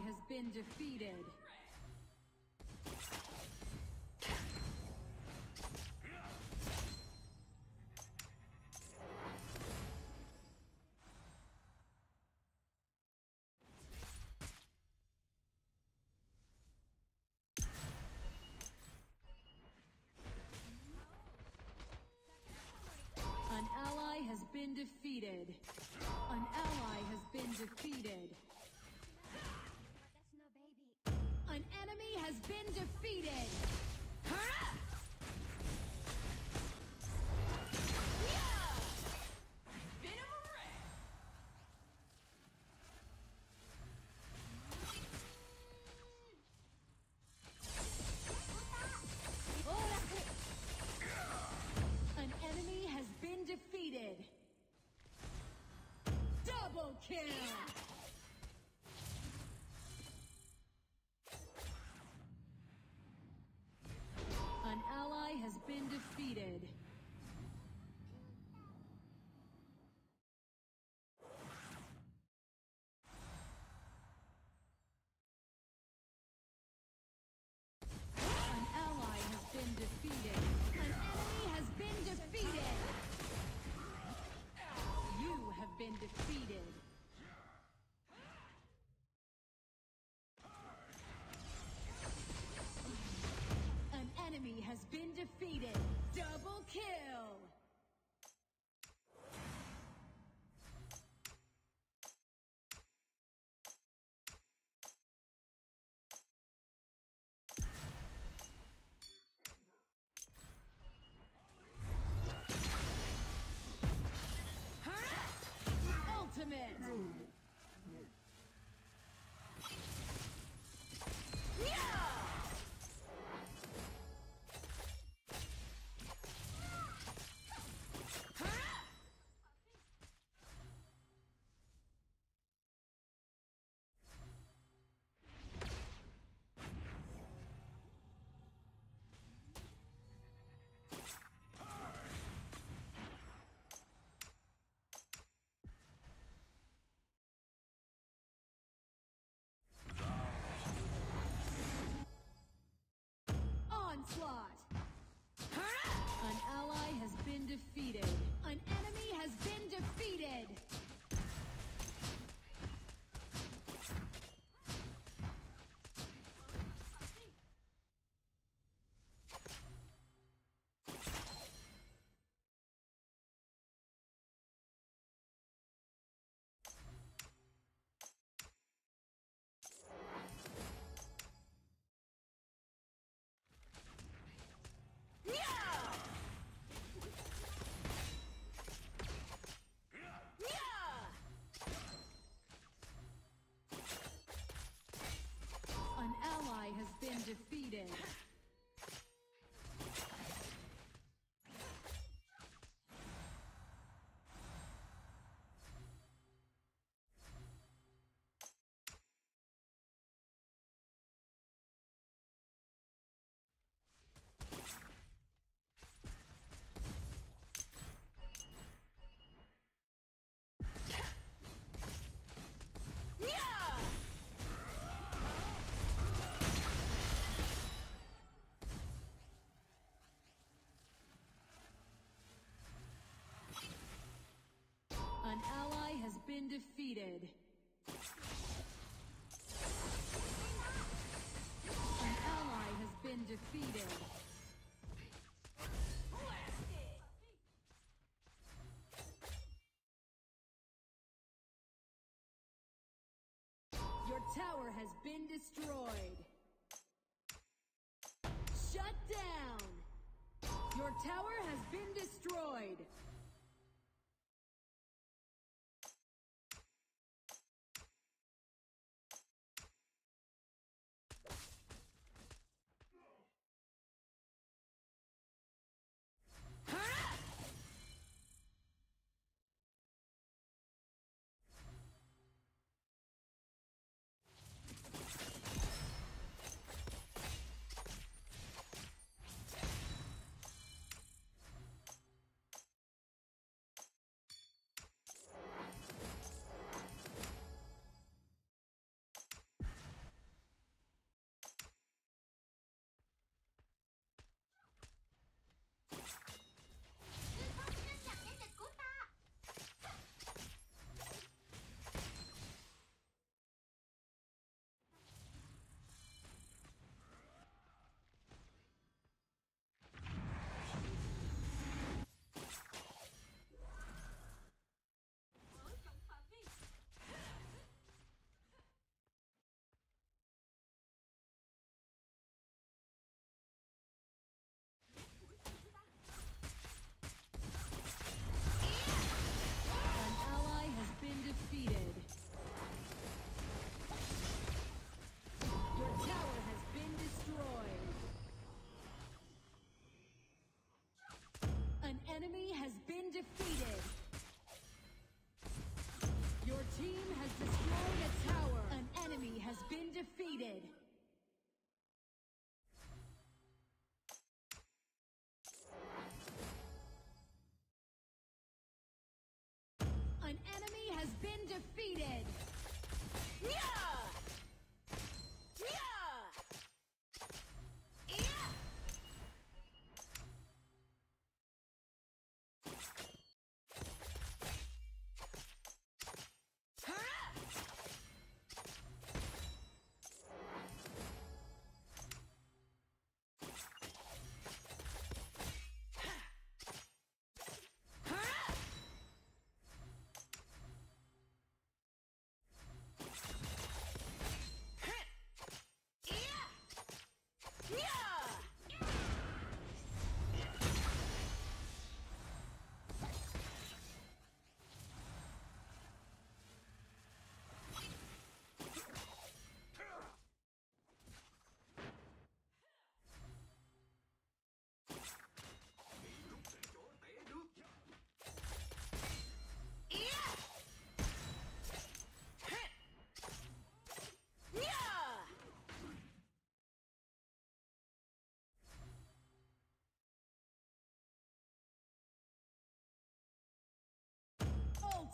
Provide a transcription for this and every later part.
has been defeated. An ally has been defeated. An ally has been defeated. An enemy has been defeated. An enemy has been defeated. Double kill! An ally has been defeated. An ally has been defeated. An enemy has been defeated. You have been defeated. An enemy has been defeated. Double kill! Ultimate! Onslaught! An ally has been defeated. An enemy has been defeated. An ally has been defeated. An ally has been defeated. An ally has been defeated. Your tower has been destroyed. Shut down! Your tower has been destroyed.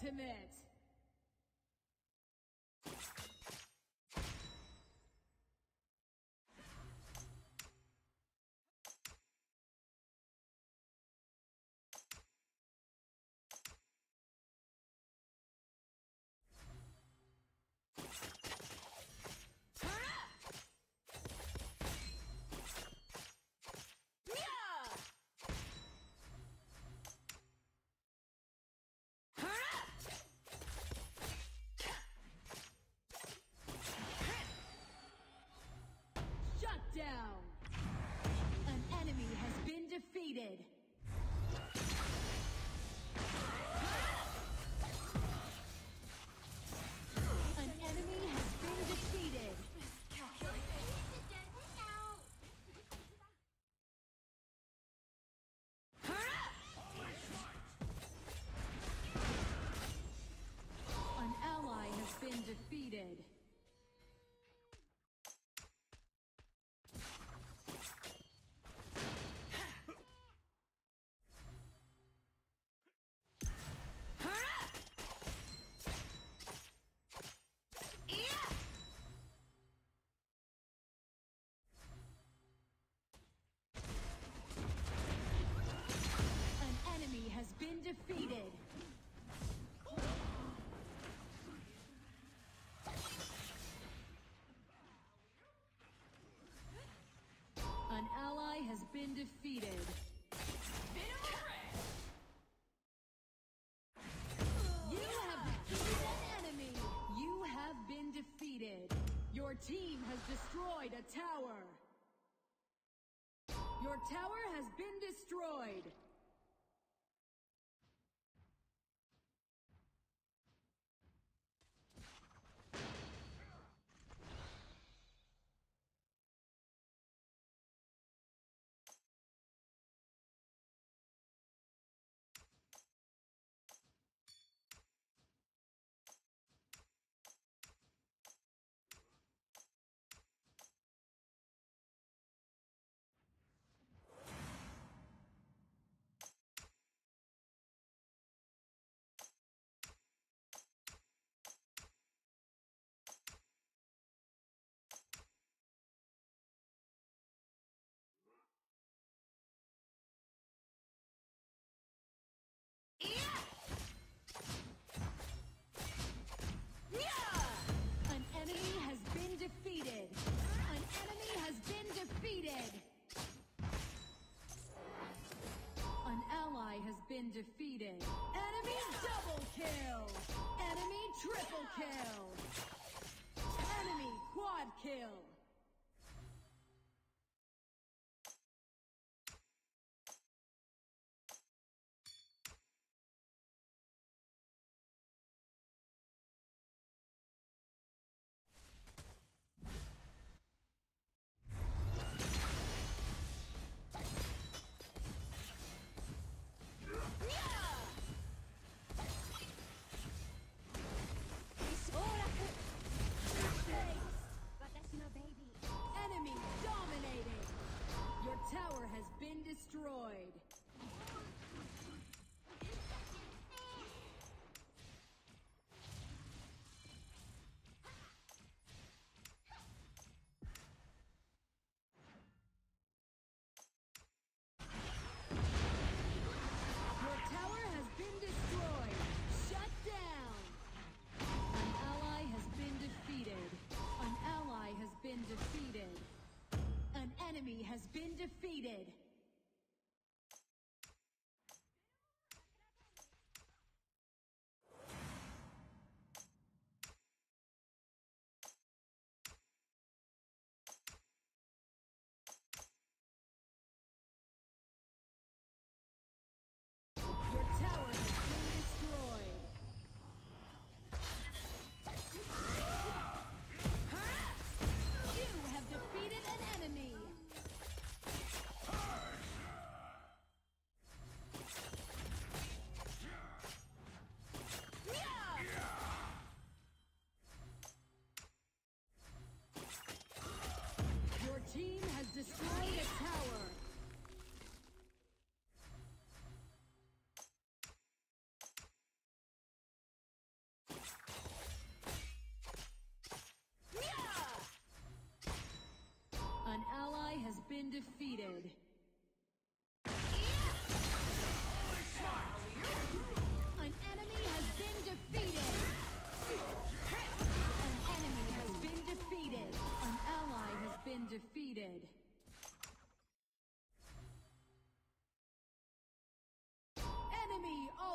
ultimate. Down. An enemy has been defeated. An enemy has been defeated. An ally has been defeated. Has been defeated. An ally has been defeated. You have defeated an enemy. You have been defeated. Your team has destroyed a tower. Your tower has been destroyed. An enemy has been defeated. An enemy has been defeated. An ally has been defeated. Enemy double kill. Enemy triple kill. Enemy quad kill. Enemy dominated. Your tower has been destroyed. Your tower has been destroyed. Shut down. An ally has been defeated. An ally has been defeated. An enemy has been defeated.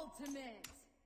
Ultimate!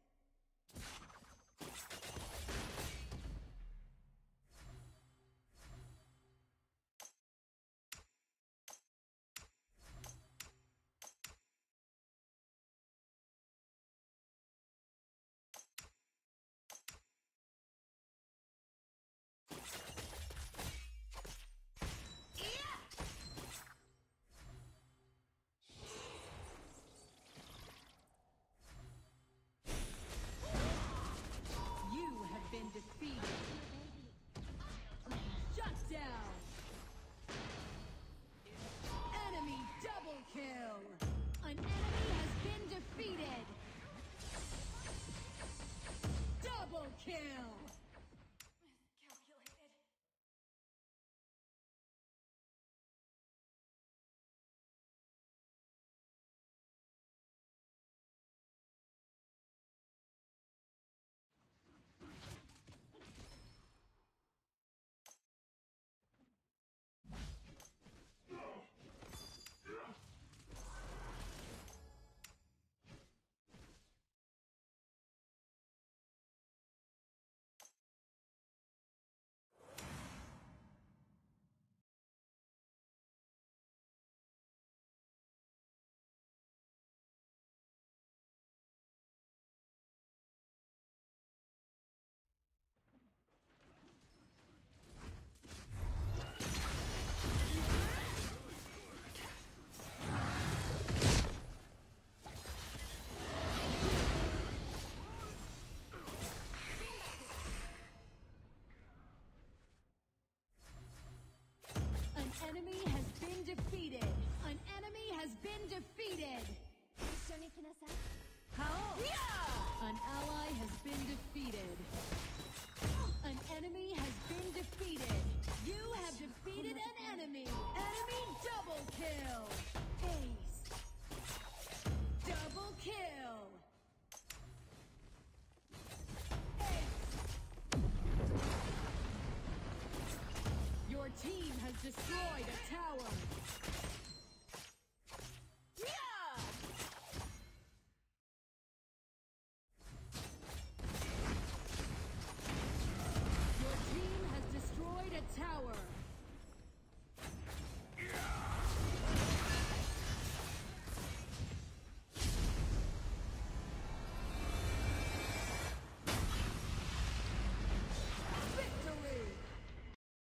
Defeated. Shut down. Enemy double kill. An enemy has been defeated. Double kill. Calculated. Enemy has been defeated. An enemy has been defeated. An ally has been defeated. An enemy has been defeated. You have defeated an enemy. Enemy double kill. Ace. Double kill. Your team has destroyed a tower.